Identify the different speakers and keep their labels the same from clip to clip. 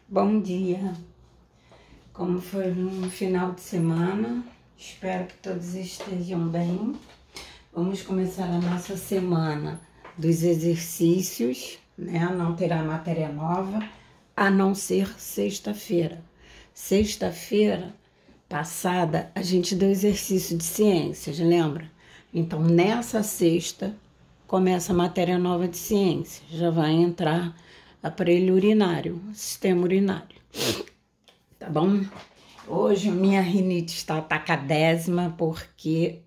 Speaker 1: Bom dia, como foi no final de semana? Espero que todos estejam bem. Vamos começar a nossa semana dos exercícios, né? Não terá matéria nova, a não ser sexta-feira. Sexta-feira passada, a gente deu exercício de ciências, lembra? Então, nessa sexta, começa a matéria nova de ciências. Já vai entrar aparelho urinário, sistema urinário. Tá bom? Hoje minha rinite está atacadésima porque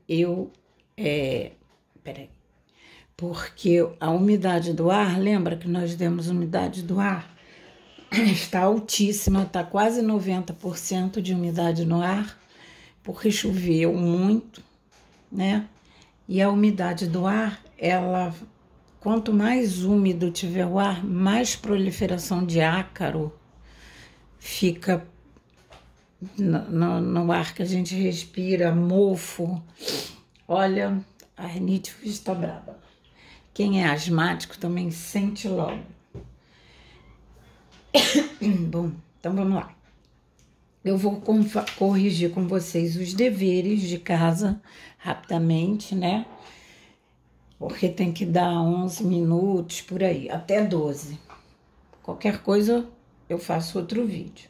Speaker 1: porque a umidade do ar, lembra que nós demos umidade do ar? Está altíssima, está quase 90% de umidade no ar, porque choveu muito, né? E a umidade do ar, quanto mais úmido tiver o ar, mais proliferação de ácaro fica no ar que a gente respira, mofo. Olha, a rinite está brava. Quem é asmático também sente logo. Bom, então vamos lá. Eu vou corrigir com vocês os deveres de casa rapidamente, né? Porque tem que dar 11 minutos por aí, até 12. Qualquer coisa eu faço outro vídeo.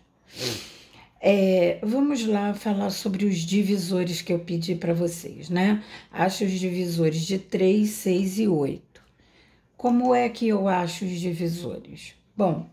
Speaker 1: Vamos lá falar sobre os divisores que eu pedi para vocês, né? Acho os divisores de 3, 6 e 8. Como é que eu acho os divisores? Bom,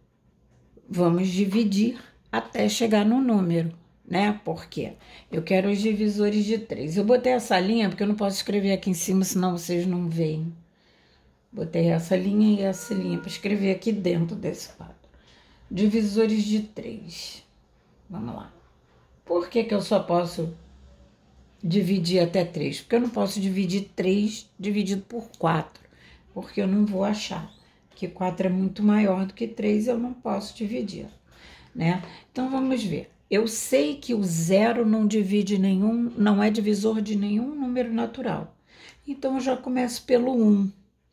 Speaker 1: vamos dividir até chegar no número, né? Porque eu quero os divisores de 3. Eu botei essa linha porque eu não posso escrever aqui em cima, senão vocês não veem. Botei essa linha e essa linha para escrever aqui dentro desse quadro. Divisores de 3. Vamos lá. Por que eu só posso dividir até 3? Porque eu não posso dividir 3 dividido por 4. Porque eu não vou achar. Que 4 é muito maior do que 3, eu não posso dividir, né? Então, vamos ver. Eu sei que o 0 não é divisor de nenhum número natural. Então, eu já começo pelo 1.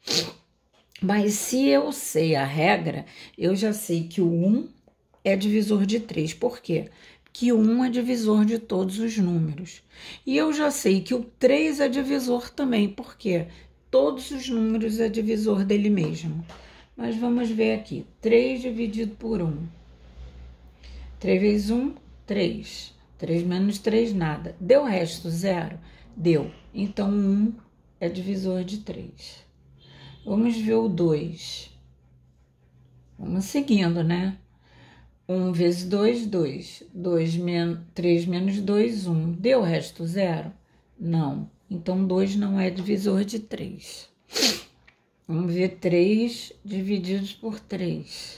Speaker 1: Mas se eu sei a regra, eu já sei que o 1 é divisor de 3. Por quê? Porque o 1 é divisor de todos os números. E eu já sei que o 3 é divisor também. Por quê? Todos os números é divisor dele mesmo. Mas vamos ver aqui. 3 dividido por 1. 3 vezes 1, 3. 3 menos 3, nada. Deu o resto, 0? Deu. Então, 1 é divisor de 3. Vamos ver o 2. Vamos seguindo, né? 1 vezes 2, 2. 3 menos 2, 1. Deu o resto, 0? Não. Então, 2 não é divisor de 3. Vamos ver 3 divididos por 3.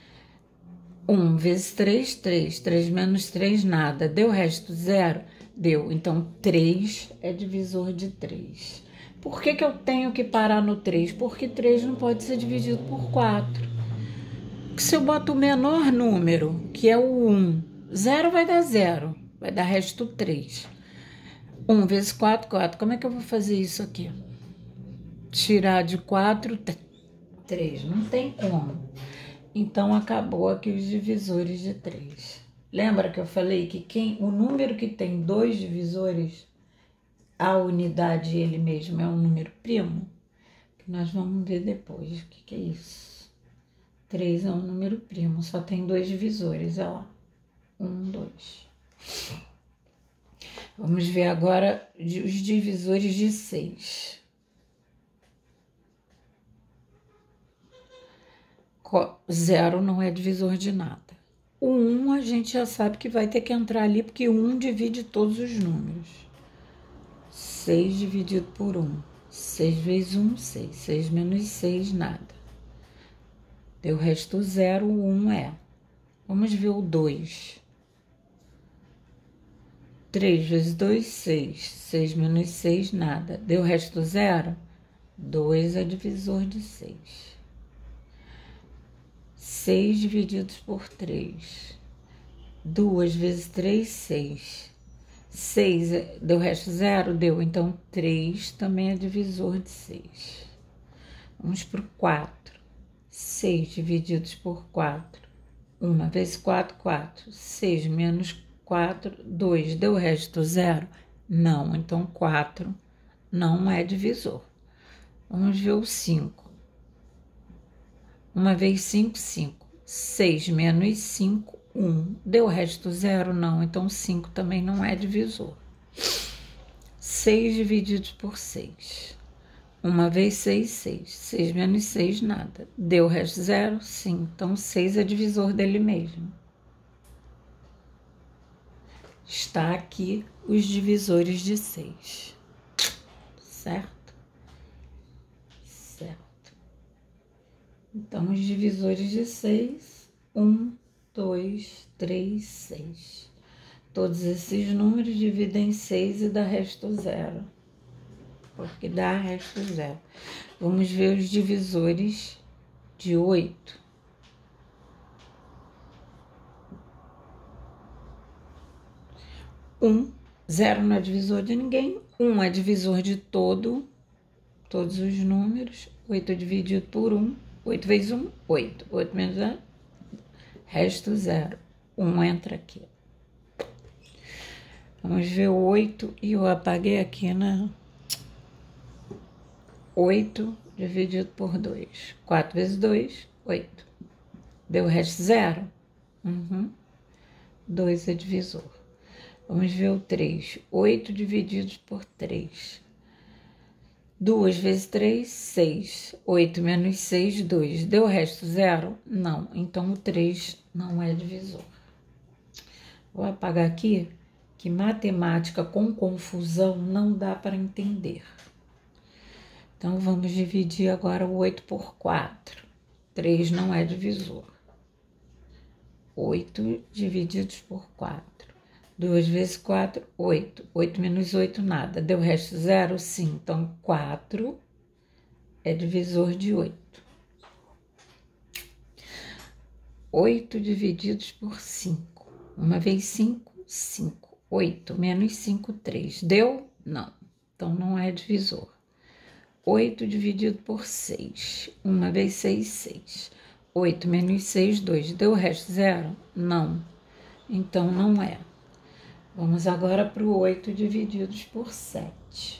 Speaker 1: 1 vezes 3, 3. 3 menos 3, nada. Deu o resto, 0? Deu. Então, 3 é divisor de 3. Por que eu tenho que parar no 3? Porque 3 não pode ser dividido por 4. Porque se eu boto o menor número, que é o 1, 0 vai dar 0. Vai dar resto 3. 1 vezes 4, 4. Como é que eu vou fazer isso aqui? Tirar de 4, 3. Não tem como. Então, acabou aqui os divisores de 3. Lembra que eu falei que o número que tem 2 divisores, a unidade ele mesmo é um número primo? Que nós vamos ver depois. O que é isso? 3 é um número primo, só tem 2 divisores, olha lá. 1, 2. Vamos ver agora os divisores de 6. 0 não é divisor de nada. O 1 a gente já sabe que vai ter que entrar ali, porque 1 divide todos os números. 6 dividido por 1. 6 vezes 1, 6. 6 menos 6, nada. Deu o resto 0, o 1 é. Vamos ver o 2. 3 vezes 2, 6. 6 menos 6, nada. Deu o resto 0? 2 é divisor de 6. 6 divididos por 3. 2 vezes 3, 6. 6 deu o resto 0? Deu. Então, 3 também é divisor de 6. Vamos para o 4. 6 divididos por 4. 1 vezes 4, 4. 6 menos 4, 2. Deu o resto 0? Não, então 4 não é divisor. Vamos ver o 5. 1 vezes 5, 5. 6 menos 5, 1. Deu o resto 0? Não, então 5 também não é divisor. 6 dividido por 6. 1 vezes 6, 6. 6 menos 6, nada. Deu o resto 0? Sim, então 6 é divisor dele mesmo. Está aqui os divisores de 6. Certo? Certo. Então, os divisores de 6, 1, 2, 3, 6. Todos esses números dividem 6 e dá resto 0. Porque dá resto 0. Vamos ver os divisores de 8. 1, 0 não é divisor de ninguém. 1 é divisor de todos os números. 8 dividido por 1. 8 vezes 1, 8. 8 menos 0, resto 0. 1 entra aqui. Vamos ver o 8 e eu apaguei aqui, né? 8 dividido por 2. 4 vezes 2, 8. Deu o resto 0? 2 é divisor. Vamos ver o 3. 8 dividido por 3. 2 vezes 3, 6. 8 menos 6, 2. Deu o resto 0? Não. Então, o 3 não é divisor. Vou apagar aqui, que matemática com confusão não dá para entender. Então, vamos dividir agora o 8 por 4. 3 não é divisor. 8 divididos por 4. 2 vezes 4, 8. 8 menos 8, nada. Deu o resto 0? Sim. Então, 4 é divisor de 8. 8 divididos por 5. 1 vezes 5, 5. 8 menos 5, 3. Deu? Não. Então, não é divisor. 8 dividido por 6. 1 vezes 6, 6. 8 menos 6, 2. Deu o resto 0? Não. Então, não é. Vamos agora para o 8 divididos por 7.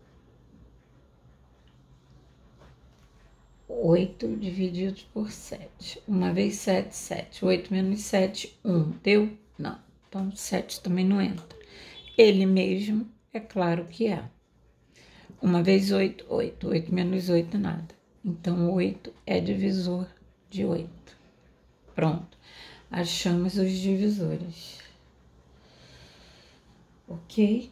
Speaker 1: 8 divididos por 7. 1 vezes 7, 7. 8 menos 7, 1. Deu? Não. Então, 7 também não entra. Ele mesmo, é claro que é. 1 vezes 8, 8. 8 menos 8, nada. Então, 8 é divisor de 8. Pronto. Achamos os divisores. Ok?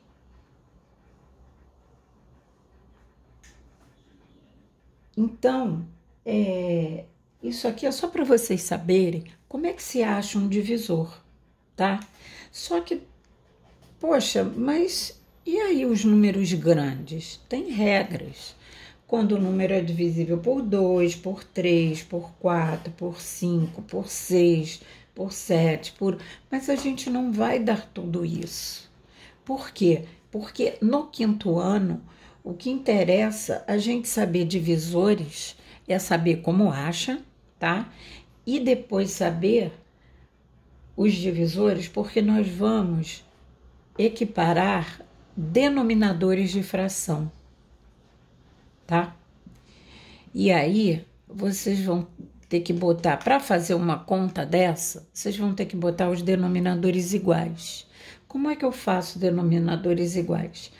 Speaker 1: Então, isso aqui é só para vocês saberem como é que se acha um divisor, tá? Só que, poxa, mas e aí os números grandes? Tem regras. Quando o número é divisível por 2, por 3, por 4, por 5, por 6, por 7, mas a gente não vai dar tudo isso. Por quê? Porque no quinto ano, o que interessa a gente saber divisores é saber como acha, tá? E depois saber os divisores, porque nós vamos equiparar denominadores de fração, tá? E aí, vocês vão ter que botar, para fazer uma conta dessa, vocês vão ter que botar os denominadores iguais. Como é que eu faço denominadores iguais?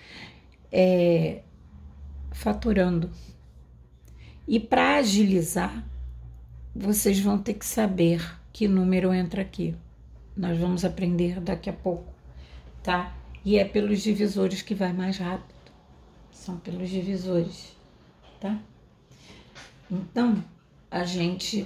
Speaker 1: Fatorando. E para agilizar, vocês vão ter que saber que número entra aqui. Nós vamos aprender daqui a pouco, tá? E é pelos divisores que vai mais rápido. São pelos divisores, tá? Então, a gente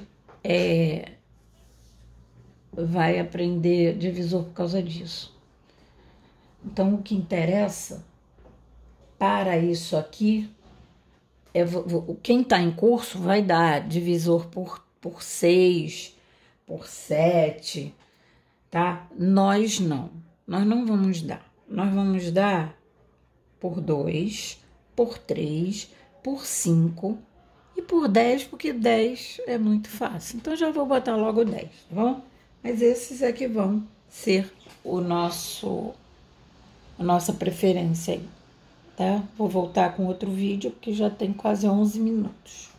Speaker 1: vai aprender divisor por causa disso. Então, o que interessa para isso aqui quem está em curso vai dar divisor por 6, por 7, tá? Nós não vamos dar. Nós vamos dar por 2, por 3, por 5 e por 10, porque 10 é muito fácil. Então, já vou botar logo 10, tá bom? Mas esses é que vão ser a nossa preferência aí, tá? Vou voltar com outro vídeo, porque já tem quase 11 minutos.